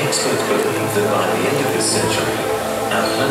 Experts believe that by the end of this century, our